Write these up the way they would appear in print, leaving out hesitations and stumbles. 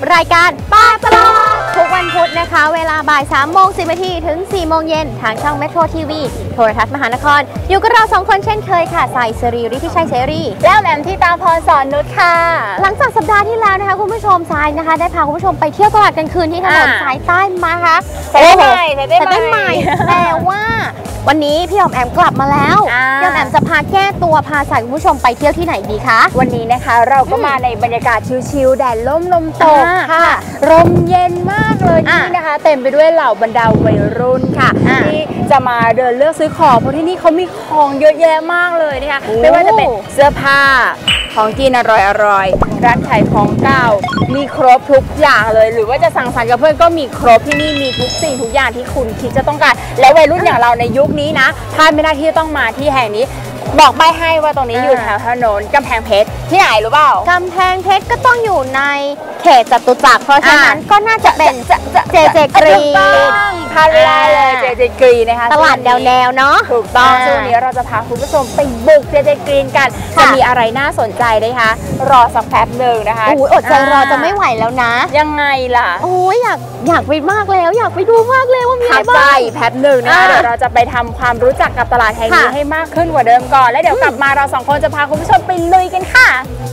รายการป้าตลอดทุกวันพุธนะคะเวลาบ่าย3:10 นาทีถึง4 โมงเย็นทางช่องเมโทรทีวีโทรทัศน์มหานครอยู่กับเรา2 คนเช่นเคยค่ะสายสิริฤทธิชัยเสรีแล้วแหม่มที่ตาพรสอนนุชค่ะหลังจากสัปดาห์ที่แล้วนะคะคุณผู้ชมสายนะคะได้พาคุณผู้ชมไปเที่ยวตลาดกลางคืนที่ถนนสายใต้มาค่ะแต่ได้ใหม่แต่ว่าวันนี้พี่ออมแอมกลับมาแล้วพี่ออมแอมจะพาแก้ตัวพาสายคุณผู้ชมไปเที่ยวที่ไหนดีคะวันนี้นะคะเราก็มาในบรรยากาศชิลๆแดดล่มลมตกค่ะลมเย็นมากเลยนี่นะคะเต็มไปด้วยเหล่าบรรดาวัยรุ่นค่ะที่จะมาเดินเลือกซื้อของเพราะที่นี่เขามีของเยอะแยะมากเลยนะคะไม่ว่าจะเป็นเสื้อผ้าของกินอร่อยร้านขายของเก่ามีครบทุกอย่างเลยหรือว่าจะสั่งสรรค์กับเพื่อนก็มีครบที่นี่มีทุกสิ่งทุกอย่างที่คุณคิดจะต้องการและวัยรุ่นอย่างเราในยุคนี้นะพลาดไม่ได้ที่ต้องมาที่แห่งนี้บอกใบ้ให้ว่าตรงนี้อยู่แถวถนนกำแพงเพชรที่ไหนรู้เปล่ากำแพงเพชรก็ต้องอยู่ในเขตจตุจักรเพราะฉะนั้นก็น่าจะเป็นเจเจกรีนพาได้เลยเจเจกรีนนะคะตลาดแนวเนาะถูกต้องช่วงนี้เราจะพาคุณผู้ชมไปบุกเจเจกรีนกันจะมีอะไรน่าสนใจนะคะรอสักแป๊บหนึ่งนะคะอดใจรอจะไม่ไหวแล้วนะยังไงล่ะอยากไปมากแล้วอยากไปดูมากเลยว่ามีอะไรบ้างแป๊บหนึ่งนะคะเดี๋ยวเราจะไปทำความรู้จักกับตลาดแห่งนี้ให้มากขึ้นกว่าเดิมก่อนแล้วเดี๋ยวกลับมาเรา2 คนจะพาคุณผู้ชมไปลุยกันค่ะ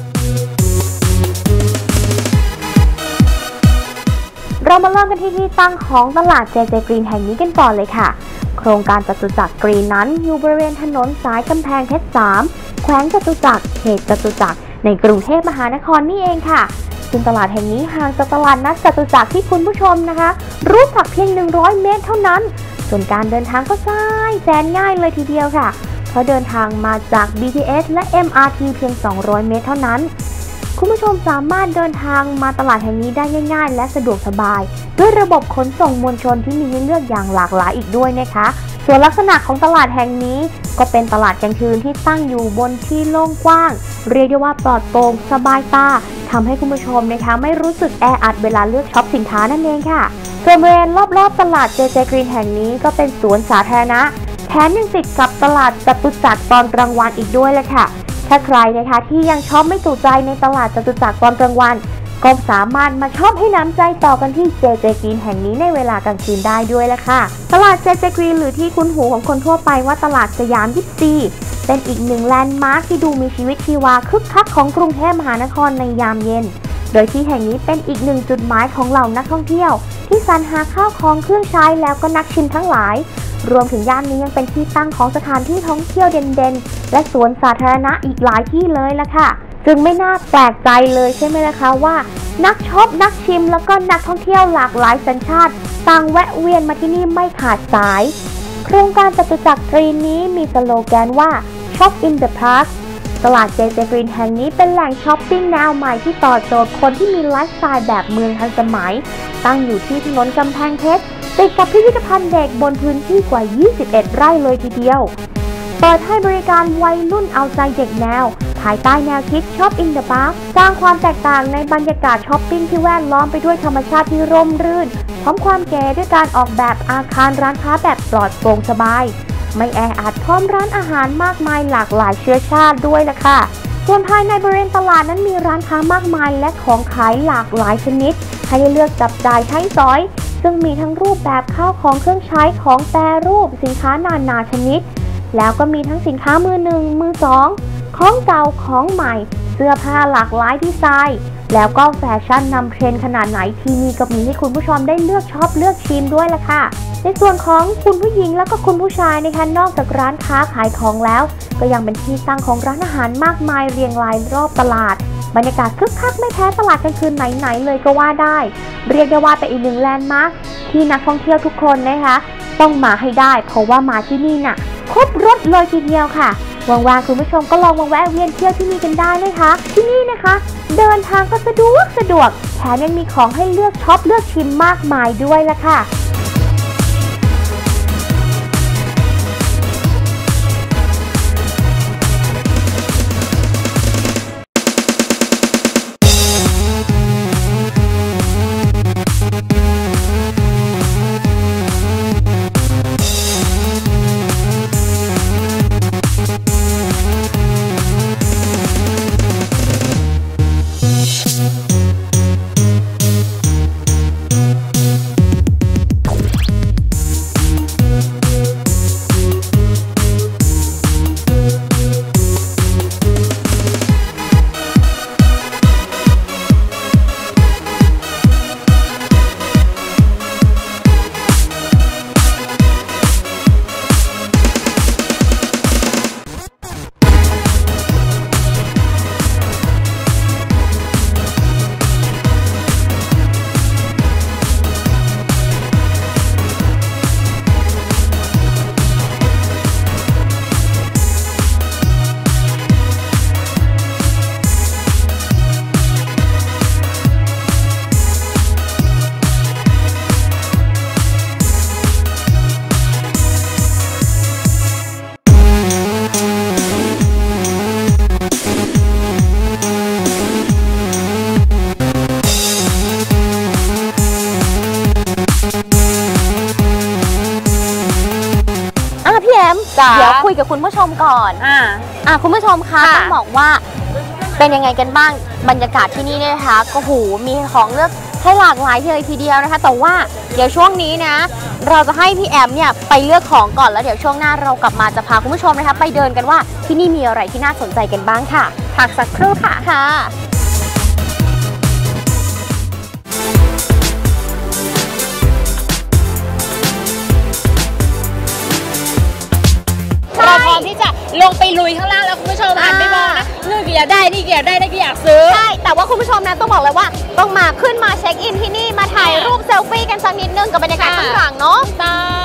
เรามาเริ่มกันที่ตั้งของตลาดเจเจกรีนแห่งนี้กันก่อนเลยค่ะโครงการจตุจักรกรีนนั้นอยู่บริเวณถนนสายกำแพงเพชร3แขวงจตุจักรเขตจตุจักรในกรุงเทพมหานครนี่เองค่ะซึ่งตลาดแห่งนี้ห่างจากตลาดนัดจตุจักรที่คุณผู้ชมนะคะรู้จักเพียง100 เมตรเท่านั้นส่วนการเดินทางก็แสนง่ายเลยทีเดียวค่ะเพราะเดินทางมาจาก BTS และ MRT เพียง200 เมตรเท่านั้นคุณผู้ชมสามารถเดินทางมาตลาดแห่งนี้ได้ง่ายๆและสะดวกสบายด้วยระบบขนส่งมวลชนที่มีให้เลือกอย่างหลากหลายอีกด้วยนะคะส่วนลักษณะของตลาดแห่งนี้ก็เป็นตลาดกลางคืนที่ตั้งอยู่บนที่โล่งกว้างเรียกได้ว่าปลอดโปร่งสบายตาทำให้คุณผู้ชมนะคะไม่รู้สึกแออัดเวลาเลือกช็อปสินค้านั่นเองค่ะส่วนบริเวณรอบๆตลาดเจเจกรีนแห่งนี้ก็เป็นสวนสาธารณะแถมยังติดกับตลาดจตุจักรตอนกลางวันอีกด้วยแหละค่ะถ้าใครนะคะที่ยังช็อปไม่จุใจในตลาดจตุจักรตอนกลางวันก็สามารถมาช็อปให้น้ำใจต่อกันที่เจเจกรีนแห่งนี้ในเวลากลางคืนได้ด้วยละค่ะตลาดเจเจกรีนหรือที่คุ้นหูของคนทั่วไปว่าตลาดสยาม24เป็นอีกหนึ่งแลนด์มาร์คที่ดูมีชีวิตชีวาคึกคักของกรุงเทพมหานครในยามเย็นโดยที่แห่งนี้เป็นอีกหนึ่งจุดหมายของเหล่านักท่องเที่ยวที่สรรหาข้าวของเครื่องใช้แล้วก็นักชิมทั้งหลายรวมถึงย่านนี้ยังเป็นที่ตั้งของสถานที่ท่องเที่ยวเด่นๆและสวนสาธารณะอีกหลายที่เลยล่ะค่ะจึงไม่น่าแปลกใจเลยใช่ไหมล่ะคะว่านักช็อปนักชิมแล้วก็นักท่องเที่ยวหลากหลายสัญชาติต่างแวะเวียนมาที่นี่ไม่ขาดสายโครงการจตุจักรกรีนนี้มีสโลแกนว่า Shop in the Park ตลาดเจเจกรีนแห่งนี้เป็นแหล่งช้อปปิ้งแนวใหม่ที่ตอบโจทย์คนที่มีไลฟ์สไตล์แบบเมืองทันสมัยตั้งอยู่ที่ถนนกำแพงเพชรติดกับพิพิธภัณฑ์เด็กบนพื้นที่กว่า21 ไร่เลยทีเดียวเปิดให้บริการวัยรุ่นเอาใจเด็กแนวภายใต้แนวคิด Shop in the Park สร้างความแตกต่างในบรรยากาศช้อปปิ้งที่แวดล้อมไปด้วยธรรมชาติที่ร่มรื่นพร้อมความเก๋ด้วยการออกแบบอาคารร้านค้าแบบปลอดโปร่งสบายไม่แออัดพร้อมร้านอาหารมากมายหลากหลายเชื้อชาติด้วยล่ะค่ะส่วนภายในบริเวณตลาดนั้นมีร้านค้ามากมายและของขายหลากหลายชนิดให้ได้เลือกจับจ่ายใช้สอยซึ่งมีทั้งรูปแบบข้าวของเครื่องใช้ของแปรรูปสินค้านานาชนิดแล้วก็มีทั้งสินค้ามือหนึ่งมือสองของเก่าของใหม่เสื้อผ้าหลากหลายดีไซน์แล้วก็แฟชั่นนำเทรนด์ขนาดไหนที่นี่ก็มีให้คุณผู้ชมได้เลือกช็อปเลือกชิมด้วยล่ะค่ะในส่วนของคุณผู้หญิงแล้วก็คุณผู้ชายนะคะนอกจากร้านค้าขายของแล้วก็ยังเป็นที่ตั้งของร้านอาหารมากมายเรียงรายรอบตลาดบรรยากาศคึกคักไม่แพ้ตลาดกลางคืนไหนๆเลยก็ว่าได้เรียกได้ว่าเป็นอีกหนึ่งแลนด์มาร์คที่นักท่องเที่ยวทุกคนนะคะต้องมาให้ได้เพราะว่ามาที่นี่น่ะครบรถเลยทีเดียวค่ะว่างๆคุณผู้ชมก็ลองมาแวะเวียนเที่ยวที่นี่กันได้นะคะที่นี่นะคะเดินทางก็สะดวกแถมยังมีของให้เลือกช็อปเลือกชิมมากมายด้วยล่ะค่ะเเดี๋ยวคุยกับคุณผู้ชมก่อนคุณผู้ชมคะต้องบอกว่าเป็นยังไงกันบ้างบรรยากาศที่นี่เนี่ยนะคะก็หูมีของเลือกให้หลากหลายเลยทีเดียวนะคะแต่ว่าเดี๋ยวช่วงนี้นะเราจะให้พี่แอมเนี่ยไปเลือกของก่อนแล้วเดี๋ยวช่วงหน้าเรากลับมาจะพาคุณผู้ชมนะคะไปเดินกันว่าที่นี่มีอะไรที่น่าสนใจกันบ้างค่ะพักสักครู่ค่ะเราพร้อมที่จะลงไปลุยข้างล่างแล้วคุณผู้ชมหันไปมองนะนู่นก็อยากได้นี่ก็อยากได้นี่ก็อยากซื้อใช่แต่ว่าคุณผู้ชมนะต้องบอกเลยว่าต้องมาขึ้นมาเช็คอินที่นี่มาถ่ายรูปเซลฟี่กันสักนิดนึงกับบรรยากาศข้างหลังเนาะต้อง